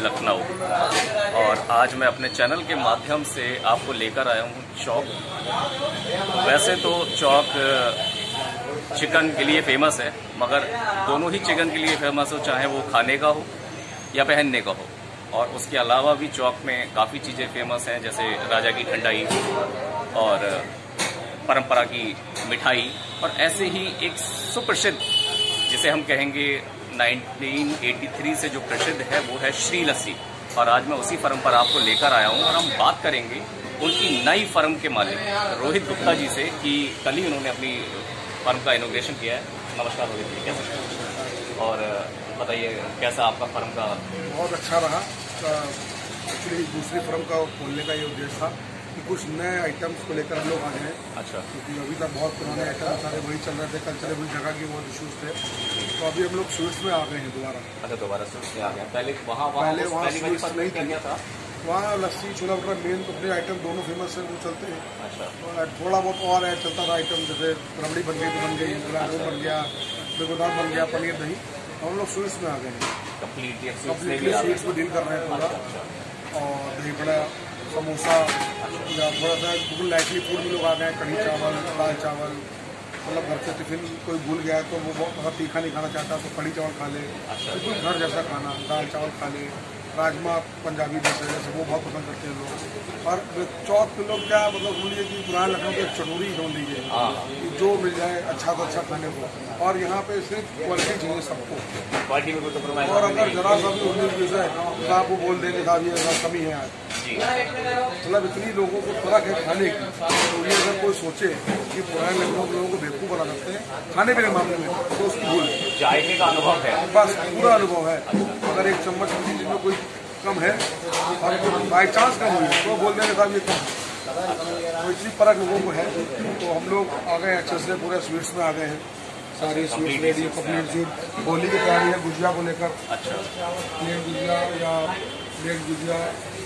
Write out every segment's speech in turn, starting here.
लखनऊ। और आज मैं अपने चैनल के माध्यम से आपको लेकर आया हूँ चौक। वैसे तो चौक चिकन के लिए फेमस है, मगर दोनों ही चिकन के लिए फेमस हो, चाहे वो खाने का हो या पहनने का हो। और उसके अलावा भी चौक में काफ़ी चीज़ें फेमस हैं, जैसे राजा की ठंडाई और परंपरा की मिठाई, और ऐसे ही एक सुप्रसिद्ध, जिसे हम कहेंगे 1983 से जो प्रसिद्ध है, वो है श्री लस्सी। और आज मैं उसी फर्म पर आपको लेकर आया हूँ और हम बात करेंगे उनकी नई फर्म के मालिक रोहित गुप्ता जी से कि कल ही उन्होंने अपनी फर्म का इनॉग्रेशन किया है। नमस्कार रोहित जी, कैसे? और बताइए कैसा आपका फर्म का? बहुत अच्छा रहा। एक्चुअली दूसरी फर्म का खोलने का ये उद्देश्य था कि कुछ नए आइटम्स को लेकर हम लोग आ गए। अच्छा। क्योंकि अभी तक बहुत पुराने आइटम सारे वही चल रहे थे, कल्चरल हुई जगह की बहुत इशूज़ थे, तो अभी हम लोग स्वीट्स में आ गए हैं दोबारा। अच्छा, दोबारा स्वीट्स में आ गए। पहले वहाँ स्वीट्स नहीं था, वहाँ लस्सी छोला भटूरा मेन तो अपने आइटम दोनों फेमस है, वो चलते हैं। अच्छा। और थोड़ा बहुत और ऐड चलता था आइटम, जैसे रबड़ी बन गई तो बन गई, गुलाब बन गया, बेगोदाम बन गया, पनीर दही। हम लोग स्वीट्स में आ गए हैं, कम्प्लीटली स्वीट्स में डील कर रहे हैं पूरा। और दही बड़ा, समोसा, या थोड़ा सा बिल्कुल लाइटली फूड में लोग आ गए हैं, कढ़ी चावल, दाल चावल। मतलब घर से टिफिन कोई भूल गया है तो वो बहुत तीखा नहीं खाना चाहता तो कढ़ी चावल खा ले, बिल्कुल घर जैसा खाना, दाल चावल खा ले, राजमा पंजाबी जैसे वो बहुत पसंद करते हैं लोग। और चौक के लोग क्या मतलब बोलिए कि पुराने लखनऊ के चटोरी समझ लीजिए, जो मिल जाए अच्छा तो अच्छा खाने को। और यहाँ पे सिर्फ क्वालिटी चाहिए सबको, क्वालिटी में कोई। और अगर जरा सा भी 19-20 है तो आप वो बोल देंगे साहब ये कमी है आज। मतलब इतनी लोगों को फर्क है खाने की, तो ये अगर कोई सोचे कि पुराने लखनऊ के लोगों को बेवकूफ़ बना सकते हैं खाने पीने के मामले में, तो उसकी भूल है। जायके का अनुभव है, बस पूरा अनुभव है। अगर एक चम्मच चीज़ में कोई कम है और बाई चांस कम हुई तो बोल देंगे साहब ये कम है। तो इतनी फर्क लोगों को है। तो हम लोग आ गए अच्छे से, पूरे स्वीट्स में आ गए हैं, सारी स्वीट्स रेडी है, कंप्लीट स्वीट। होली की तैयारी है गुजिया को लेकर। अच्छा। प्लेन गुजिया या plate gujiya,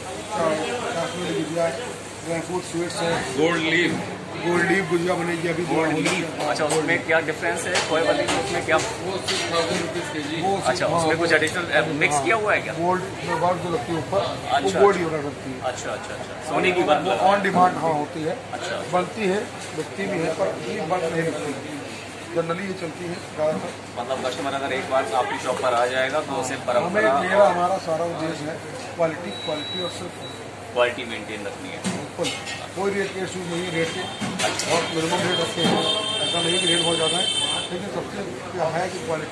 Kashmiri gujiya, dry fruit sweets है, गोल्ड लीफ गुजिया बनेगी अभी। गोल्ड लीफ, अच्छा, उसमें क्या डिफरेंस है? खोए वाली में उसमें क्या? वो 6,000 रुपीज़ kg। अच्छा, उसमें कुछ एडिशनल मिक्स किया हुआ है क्या? गोल्ड में वर्क जो लगती है ऊपर, वो गोल्ड ही ऑर्डर करती है। अच्छा अच्छा अच्छा, सोने की वर्क ऑन डिमांड हाँ होती है। अच्छा, बनती है, बिकती भी है, पर इतनी वर्क नहीं बिकती, जनरली ये चलती है ज़्यादातर। मतलब कस्टमर अगर एक बार आपकी शॉप पर आ जाएगा तो उसे परंपरा, हमारा सारा उद्देश्य है क्वालिटी और सिर्फ क्वालिटी मेंटेन रखनी है। बिल्कुल, कोई रेट के इशूज़ नहीं है, रेट के बहुत मिनिमम रेट रखते हैं। ऐसा नहीं कि रेट बहुत ज़्यादा है, लेकिन सबसे क्या है कि क्वालिटी।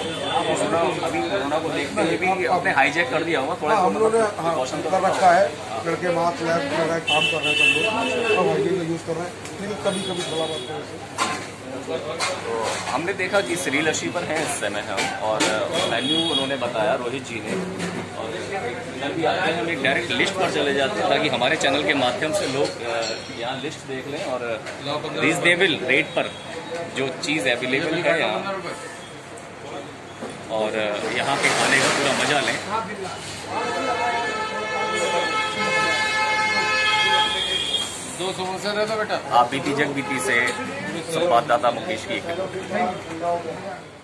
अभी कोरोना को देखते हुए भी आपने हाईजैक कर दिया होगा थोड़ा? हम लोगों ने कर रखा है, लड़के मास्क लैब वगैरह काम कर रहे हैं सब लोग, सब हाइजीन का यूज़ कर रहे हैं, लेकिन कभी कभी थोड़ा बहुत। तो हमने देखा कि श्री लस्सी पर है इस समय हम, और मेन्यू उन्होंने बताया रोहित जी ने, और इधर भी आते हैं हम एक डायरेक्ट लिस्ट पर चले जाते हैं ताकि हमारे चैनल के माध्यम से लोग यहाँ लिस्ट देख लें और रीजनेबल रेट पर जो चीज़ अवेलेबल है यहाँ, और यहाँ के खाने का पूरा मजा लें। दो समोसे दे दो बेटा। आप बीती जग बीती से संवाददाता मुकेश की एक